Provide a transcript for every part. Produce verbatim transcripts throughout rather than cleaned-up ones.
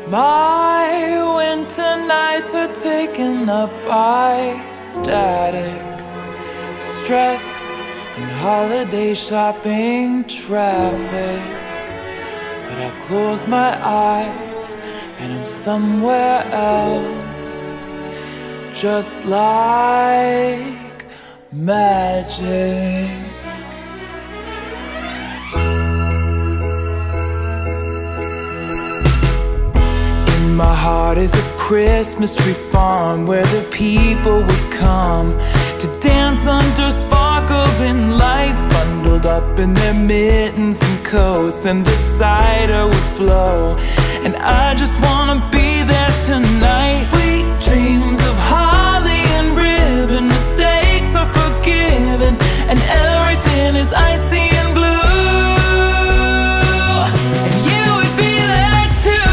My winter nights are taken up by static, stress, and holiday shopping traffic. But I close my eyes and I'm somewhere else, just like magic. My heart is a Christmas tree farm where the people would come to dance under sparkling lights, bundled up in their mittens and coats, and the cider would flow. And I just wanna be there tonight. Sweet dreams of holly and ribbon, mistakes are forgiven, and everything is icy and blue. And you would be there too,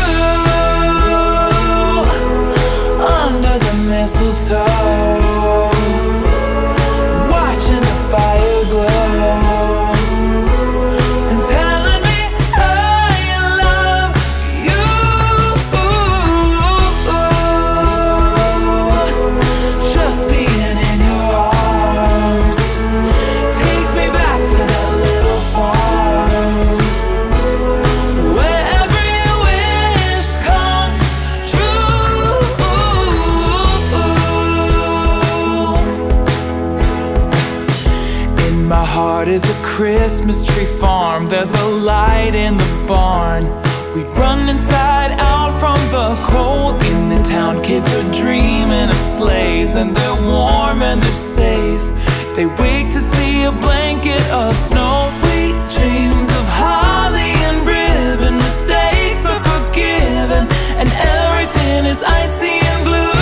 under the mistletoe, watching the fire glow, and telling me I love you. Just being in your arms takes me back to that little farm where every wish comes true. In my heart is a Christmas tree farm. There's a light in the barn. We'd run inside out from the cold. In the town, kids are dreaming of sleighs, and they're warm and they're safe. They wake to see a blanket of snow. Sweet dreams of holly and ribbon, mistakes are forgiven, and everything is icy and blue.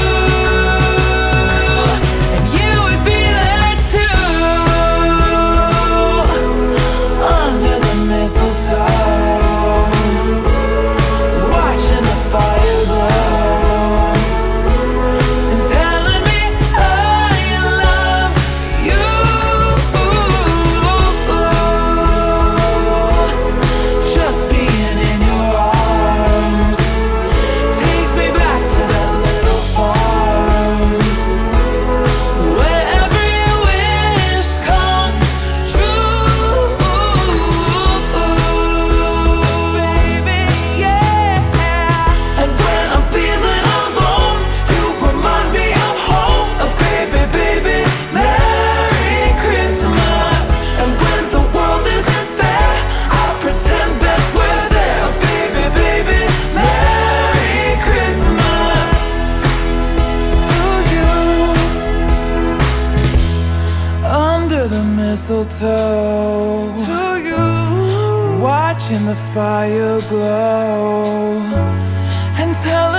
And you would be there too, under the mistletoe, watching the fire glow, and telling me I love you. Just being in your arms takes me back to that little farm where every wish comes true. Baby, yeah. And when I'm feeling alone, you remind me of home. Oh, baby, baby, Merry Christmas. And when the world isn't there, I pretend that we're there. Oh, baby, baby, Merry Christmas to you. Under the mistletoe, to you, watching the fire glow, and tell